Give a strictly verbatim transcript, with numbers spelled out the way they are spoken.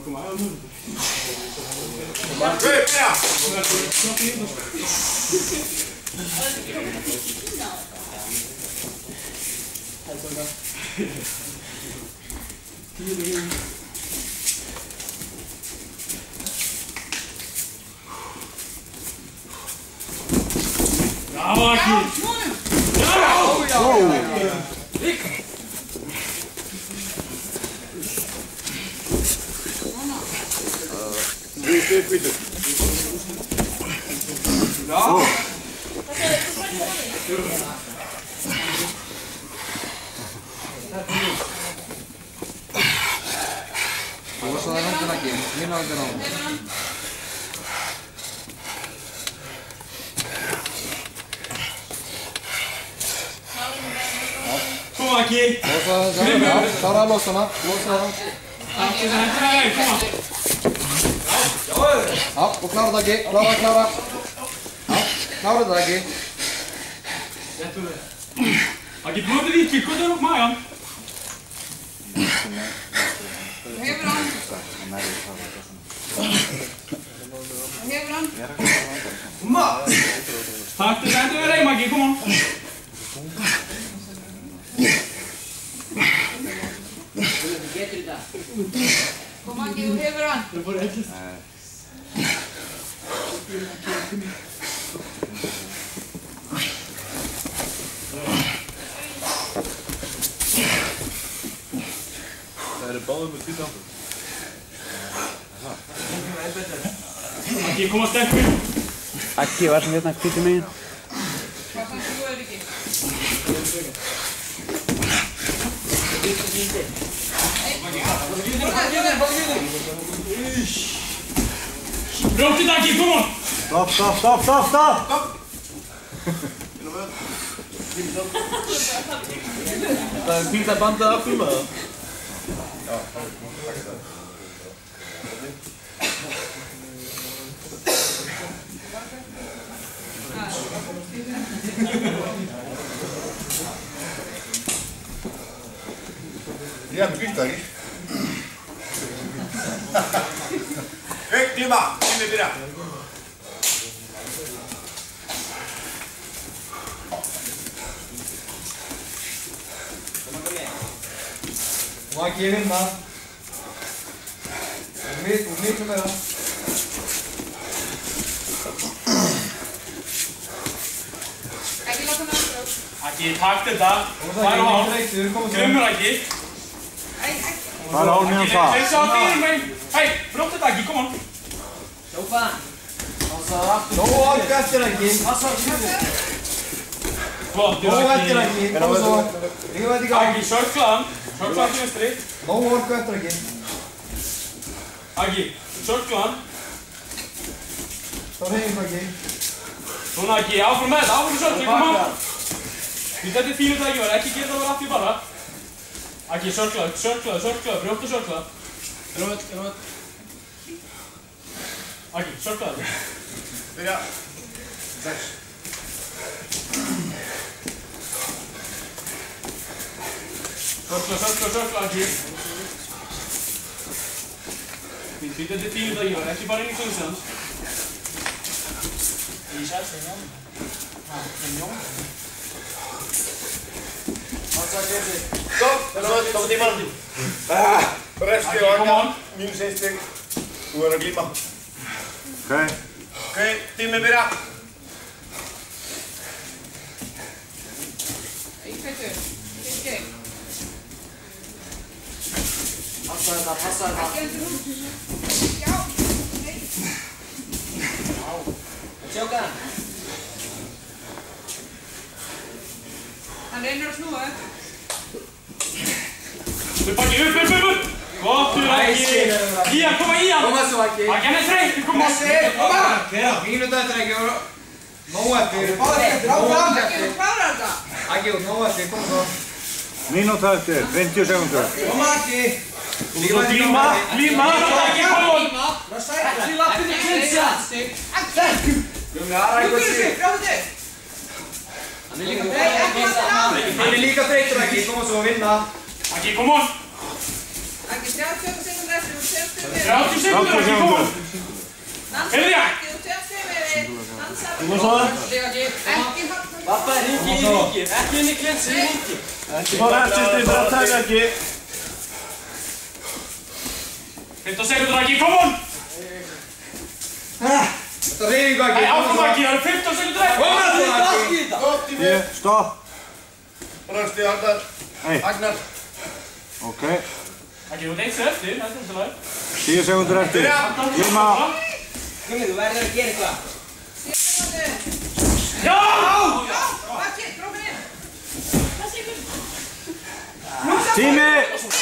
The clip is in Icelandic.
Kom maar, kom maar. Twee, ja! Bravo, Aki! Wow! Drie, twee, Pieter. Ja! Vamos a adelantar aquí, mira al verano. Kom Aki! Låsa den, ja. Ta den låsarna. Låsa den. Aki, den här till kom! Ja, och klara Daggy. Klara, klara. Ja, klara Daggy. Aki, du måste vitt kicka där upp Maja. Hever han? Hever han? Komma! Tack, det är dig Maggie, kom on! Kom Maggie, hur hever han? Är det ballen med titta? Aki, kom och stäck mig! Aki, var som vet när skjuter mig. Vad kan du göra, Ricky? Bra till Aki, kom on! Stopp, stopp, stopp, stopp, stopp! Pita bandet upp filma. Ja, ja, begift eigentlich. Hey, Klima, komm mir wieder. Maggie, vinna. Mitt, mitt med den. Aki, låt honom upp. Aki, tack det där! Var har du? Glömmer Aki! Var har ni en far? Det sa till mig! Hej, bra till Aki, kom on! Tjofa! Nå orkar efter Daggy. Vad, du Nå efter Aki! Daggy. Kom så. Vi var igång. Aki, kör klan! Kör klan till vänster! Nå orkar efter Daggy. Aki, kör klan! Ta hej Daggy. Sån Aki, av från med, av från kör, kom on! Vi sätter fint ut Aki, var Aki, gillar vad Aki bara! Aki, kör klan, kör klan, kör klan, bra till kör klan! Röt, röt. Aki, kör klan! Fyra. Sex. Kör klan, kör klan, kör klan Aki! Vi sätter fint ut Aki, var Aki bara in i kunsen! Stopp! Stopp, stopp timman! Reski Kom on. minus en steg. Du är Klima. Okej. Okej, Timme Bira. Hej, Peter. Ricky. Passa detta, passa detta. Aki, inte runt. Ja, nej. Tjoka. Han ränner och snor. Du packar ut, ut, ut, ut! Vad du Aki! Ian, kom igen! Kom så Aki. Aki, han är trängd, kom on! Kom. Minuta efter Daggy. Nå efter. Nå Aki, efter. du klarar det. Aggi, nå efter. Kom så. Minuta efter, femtio sekunder. Kom Aggi. Glima, glima! Aki, kom on! Han är lika trängd Aggi. Kom så, vinna. Aki, kom on! Aki, se on syöpä sen kun lähtee, mutta se þrjátíu sekúndur, Akki, kom on! Heyrðu ég? Þú má svo það? Ekki hafna. Pappa er hringi í hringi, ekki inn í klensi, í hringi. Þú fór eftir stíð fyrir að taka ekki. fimmtán sekúndur, Akki, kom on! Þetta reyningu ekki. Æ, áfram, Akki, það eru fimmtán sekúndur eftir! Koma þú Ekki ekki. í þetta. Stopp, tími. Stopp. Rösti, Agnar. Hey. Agnar. Ok. Akki, þú ert eins eftir, þetta er alltaf lag. tíu sekúndur eftir. Gilma. Gummi, þú verður að gera eitthvað. Já! Akki, drófin inn. Tími.